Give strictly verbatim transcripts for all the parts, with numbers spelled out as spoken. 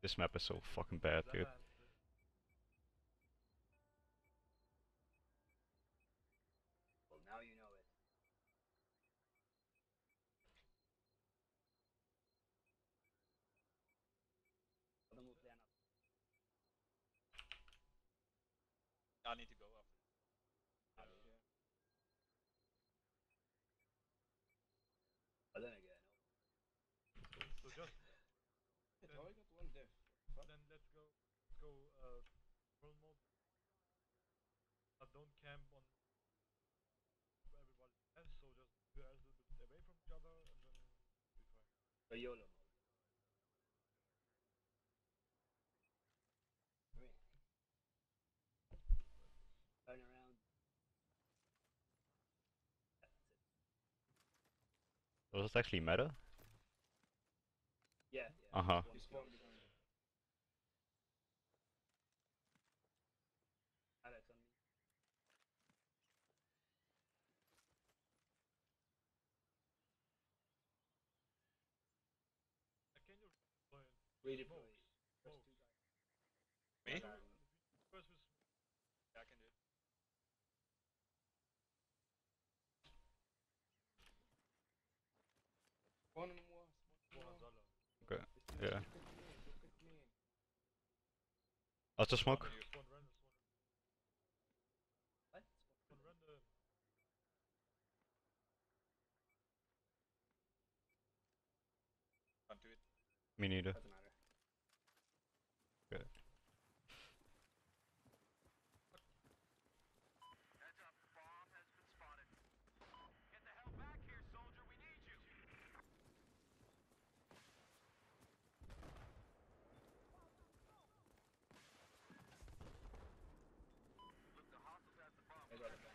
This map is so fucking bad, dude. Well, now you know it. Well, then we'll plan up. I need to go after. Out of here. But then again, So just I got one death. then let's go let's go uh full mode. Uh, don't camp on everybody else, so just be a little bit away from each other and then we fine. so YOLO mode. Really? Turn around. That's it. Does it actually matter? Yeah, yeah. Uh-huh. He spawned behind you. Alex on me. Uh, can you redeploy Redeploy. Smokes. First two guys. Me? One guy. first with Yeah, I can do it. One on was. One on Zala. Okay. Just two Yeah. guys. Look at me. Look at me. After smoke. One on you. Spawn random, spawn What? spawn random. Can't do it. Me neither. Doesn't matter. Okay. Heads up, bomb has been spotted. Get the hell back here, soldier, we need you! Look, the hostiles have the bomb. I got it.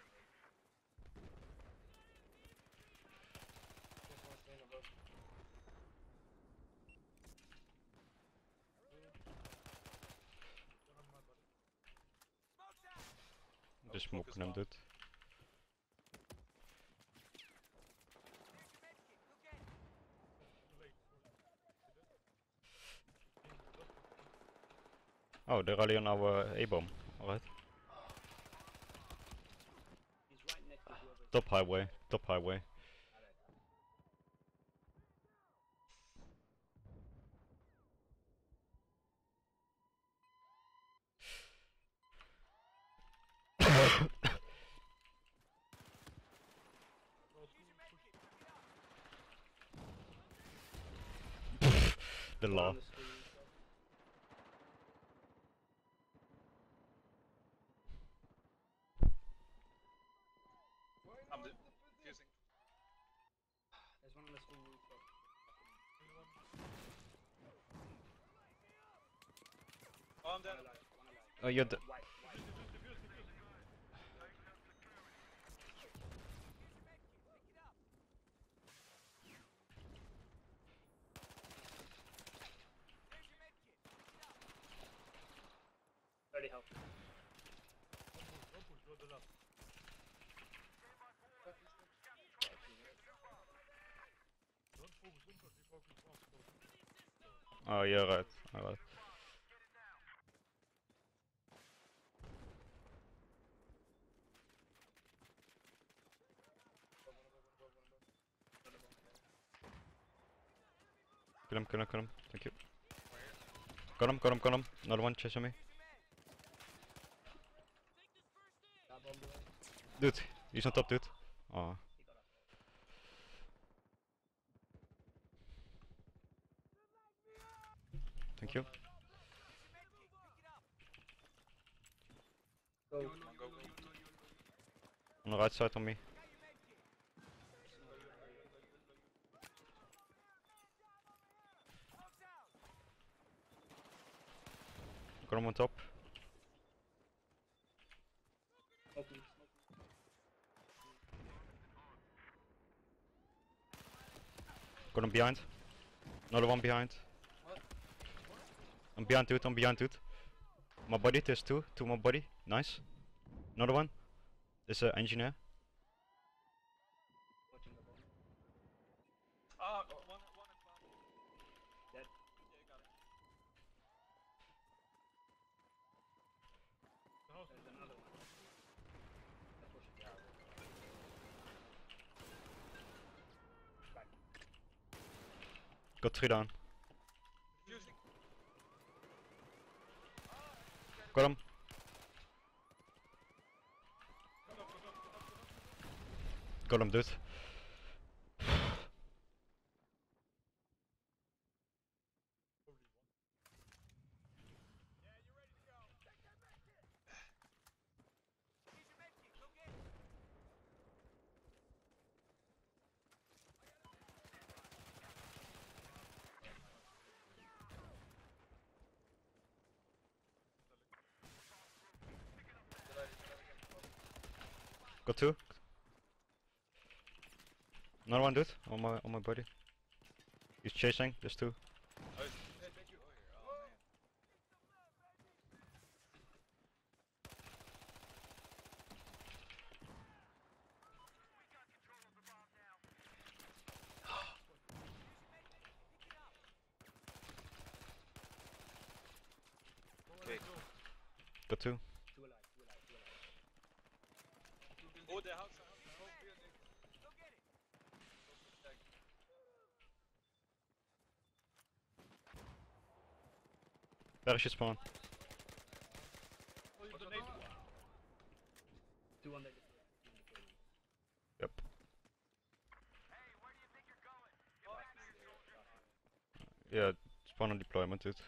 Just one thing above. One on my body. Smoke's out! Just focus smoking him, down. dude. Here's your medkit, go get it! Too late. Oh, they're already on our A-bomb. Alright. He's right next to whoever. Top highway. Top highway. Alex. No, Here's school, your push. medkit, pick it up! The One law. on the screen. Why I'm not the- the fifty? Fusing. There's one on the school roof. Anyone? Oh, I'm One dead. alive. One alive. Oh, you're the. White. White. Defuse, defuse, defuse. Here's your medkit, pick it up! Here's your medkit, pick it up! thirty health. Don't push, don't push, go to the left. Don't focus inward, we focus outward. Oh, you're right. Alright. Get it now! Above, one above, one above, one above. Kill him, kill him, kill him. Thank you. Got him, got him, got him. Another one chasing me. That bomb away. Dude, he's on top, dude. Oh. He got up. Thank you. Here's your medkit, pick it up! Go. Go, go, go. On the right side on me. Got your medkit! Smoke's out! Got him on top. Smoking. Smoking. Got him behind. Another one behind. I'm behind, dude. I'm behind, dude. My body, there's two. Two more body. Nice. Another one. There's an engineer. Watching the bomb. Ah, one, one at bomb. Dead. Yeah, you got it. Got three down. Fusing. Got him. Got him, dude. Got two. Another one, dude. On my on my body. He's chasing. There's two. Oh, it's- hey, thank you. Oh, here. Oh, man. Okay. Got two. Two alive, two alive, two alive. Oh, the house. the house, the house building. Check. Parachute spawn. Oh, you donate. Two on the. Yep. Hey, where do you think you're going? Get back here, soldier. Yeah, spawn on deployment, dude.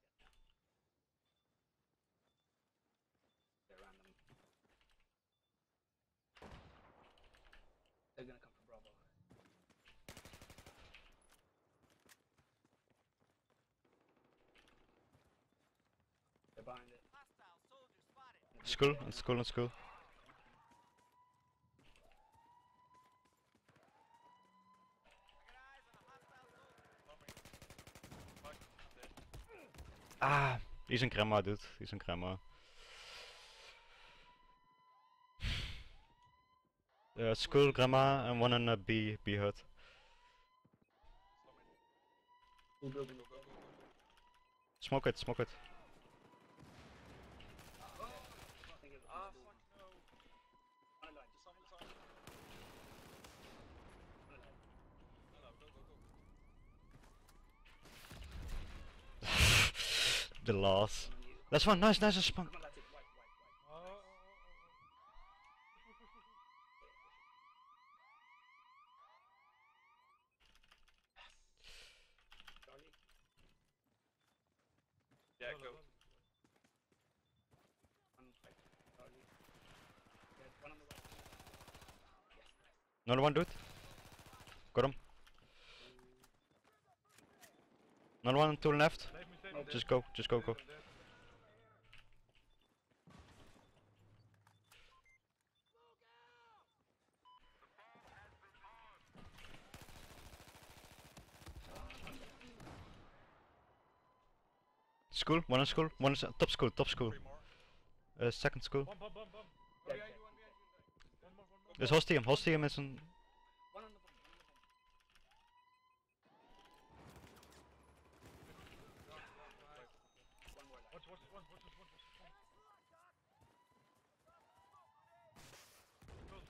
They're random. They're gonna come from Bravo. They're behind it. Hostile soldier spotted. School, on school, on school. I got eyes on a hostile soldier. Fuck. Dead. Ah, he's in grandma, dude. He's in grandma. Uh, school, grandma, and one in uh, B, B hut. Full building. Go, go, go, go, go. Smoke it, smoke it. I think it was Ah, two. fuck no. One alive, Just on, just on. one alive. No, no, go, go, go. The loss. One on you. That's one, nice, nice, spawn. Come on, that's it. White, white, white. Oh, oh, oh, oh, oh. Push, push, push, push. Charlie. Yeah, Well, go. well, One fight. Charlie. Yeah, one on the right. Yes, nice. Another one, dude. Got him. Another one to the left. Save me, save me. Okay. Just go, just go, go. Dead, I'm dead. School, one in school, one is uh, top school, top school. Three more. Uh, second school. Bomb, bomb, bomb, bomb. Oh, behind you, one behind you. One more, one more. There's Hostium, Hostium is in. One on the bomb. One on the bomb. One more left. Watch, watch this one, watch this one, watch this one. Close,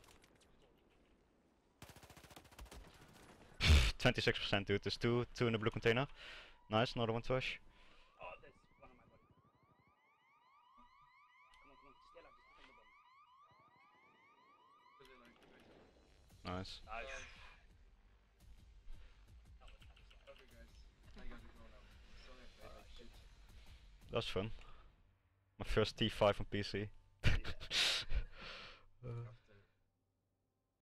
close. twenty-six percent, dude. There's two, two in the blue container. Nice, another one to us. Oh, there's one on my body. Come on, come on. Stay alive. Just defend the bomb. Nice. Nice. Okay, guys. I gotta go now. Sorry, I played like shit. That was fun. My first T five on P C. Yeah. Uh,